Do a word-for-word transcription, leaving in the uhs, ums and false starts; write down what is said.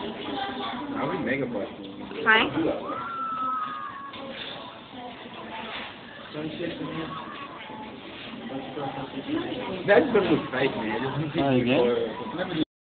I'll be mega butt. Hi. That's gonna look fake, man. Alright, man.